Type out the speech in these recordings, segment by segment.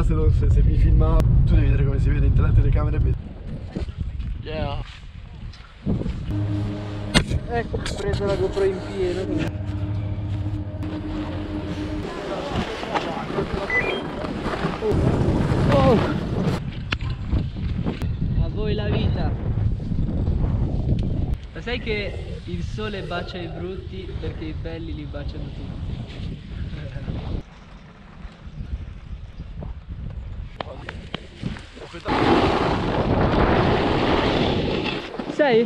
là se mi filma, tu devi vedere come si vede in 3 telecamere. Yeah. Ecco, ho preso la GoPro in pieno. Oh. A voi la vita. Ma sai che il sole bacia i brutti perché i belli li baciano tutti. Sei?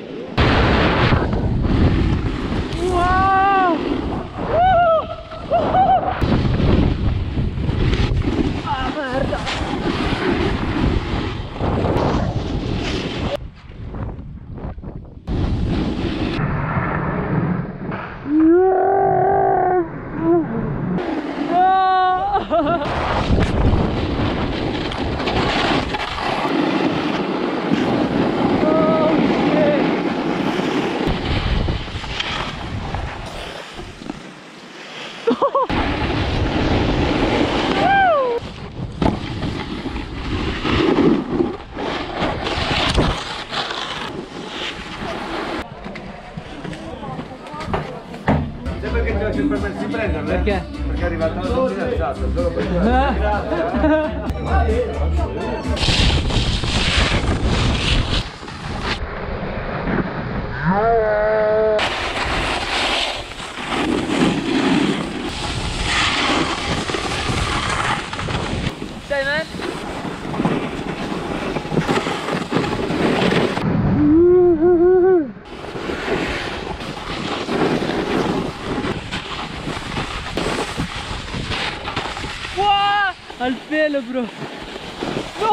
Wow! Ah, merda! Perché ti ho ci permesso di prenderle? Perché? Perché è arrivata la tua fidanzata, solo per Sei, man? Wow! Al pelo, bro! No!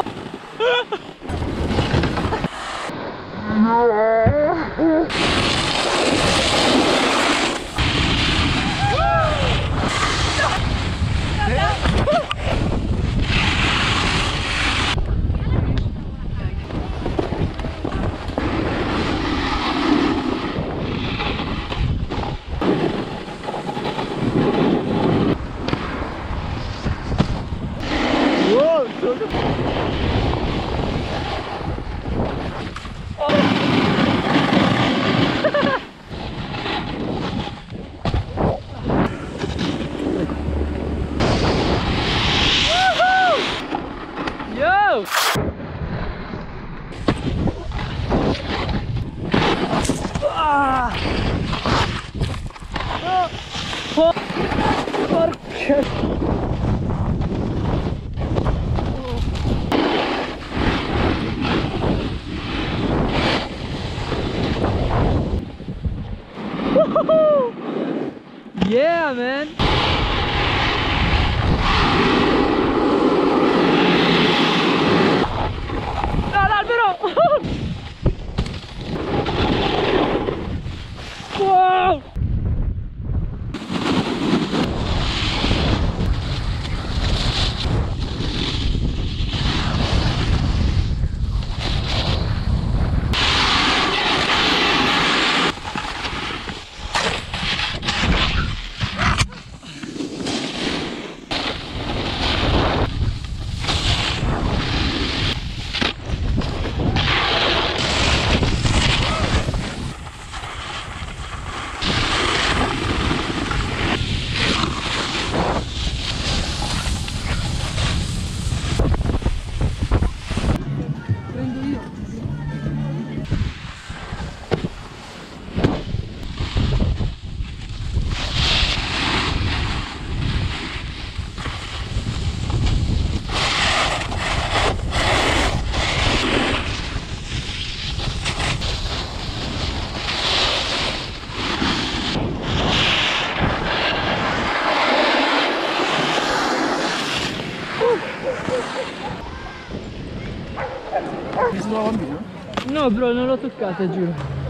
Yo! Ah! Oh! Porca! Yeah, man! No, l'albero! Wow! Mi sono bambino? No, bro, non l'ho toccata, giuro.